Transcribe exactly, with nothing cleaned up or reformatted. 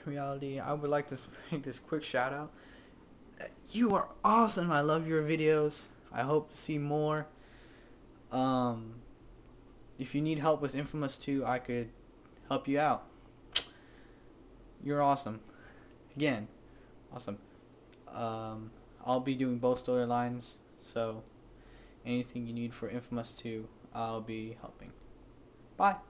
Reality. I would like to make this quick shout out. You are awesome. I love your videos. I hope to see more. Um, if you need help with Infamous two, I could help you out. You're awesome. Again, awesome. Um, I'll be doing both storylines, so anything you need for Infamous two, I'll be helping. Bye.